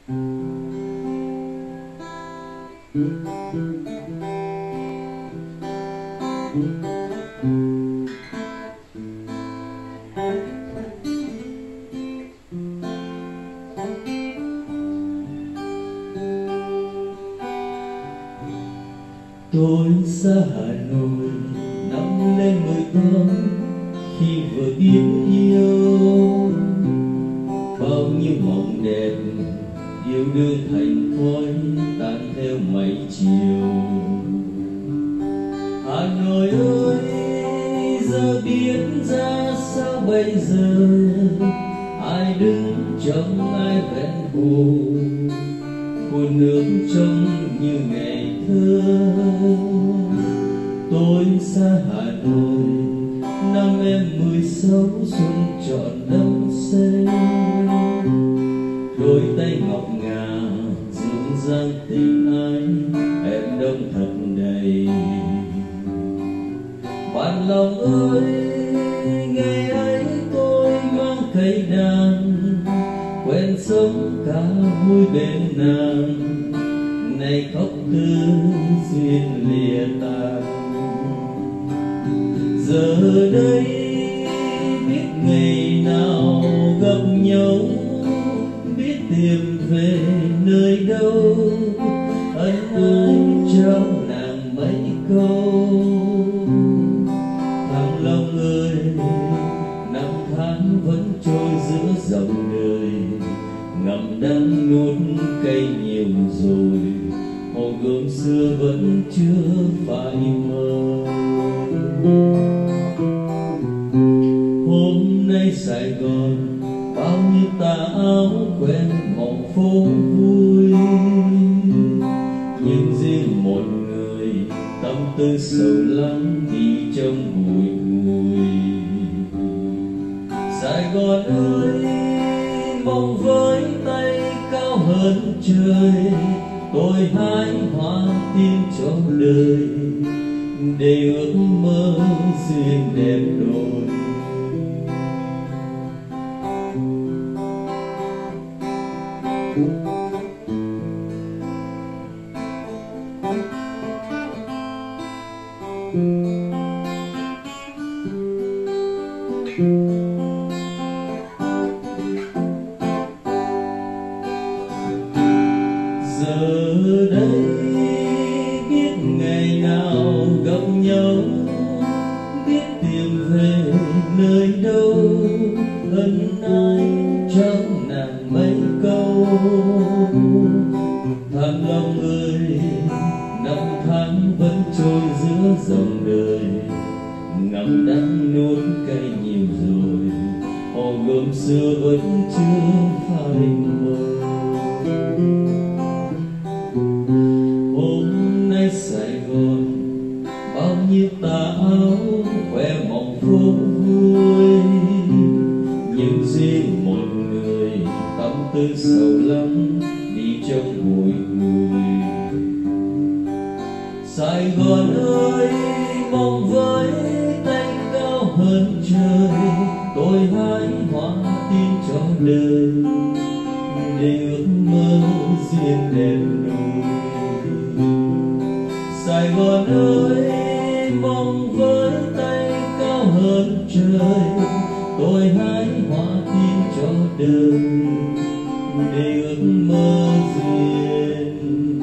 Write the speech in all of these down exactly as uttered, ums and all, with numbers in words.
Tôi xa Hà Nội năm lên mười tám, khi vừa biết yêu bao nhiêu mộng đẹp, yêu đương thành khói tan theo mây chiều. Hà Nội ơi, giờ biết ra sao bây giờ, ai đứng trong ai vẹn hồ, hồ nước trong như ngày thơ. Tôi xa Hà Nội năm em mười sáu, xuân trọn đắm say, đôi tay ngọc ngà dịu dàng tình ái, em đông thật đầy. Bạn lòng ơi, ngày ấy tôi mang cây đàn, quen sống cả vui bên nàng, nay khóc tư duyên lìa tàn. Giờ đây biết ngày nào gặp nhau, biết tìm về nơi đâu, ân ái trao nàng mấy câu. Thằng lòng ơi, năm tháng vẫn trôi giữa dòng đời, ngậm đắng nuốt cây nhiều rồi, hồ gươm xưa vẫn chưa phai mờ. Hôm nay Sài Gòn bao nhiêu tà áo quen mộng phố vui, nhưng riêng một người tâm tư sầu lắng đi trong bụi bụi. Sài Gòn ơi, mong với tay cao hơn trời, tôi hái hoa tim cho đời, để ước mơ duyên đẹp đôi. Giờ đây biết ngày nào gặp nhau, biết tìm về nơi đâu, ân ái trong nàng mấy câu. Thằng lòng ơi, năm tháng vẫn trôi giữa dòng đời, ngậm đắng nuốt cây nhiều rồi, hồ gươm xưa vẫn chưa phai mờ. Hôm nay Sài Gòn bao nhiêu tà áo khoe mộng phố vui, nhưng riêng một người tâm tư sầu lắng đi trong bụi bụi. Sài Gòn ơi, mong với tay cao hơn trời, tôi hái hoa tim cho đời, để ước mơ duyên đẹp đôi. Sài Gòn ơi, mong với tay cao hơn trời, tôi hái hoa tim cho đời, để ước mơ duyên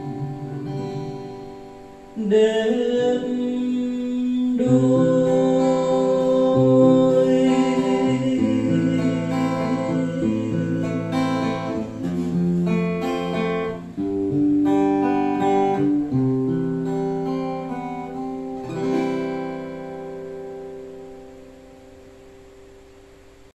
đẹp đôi.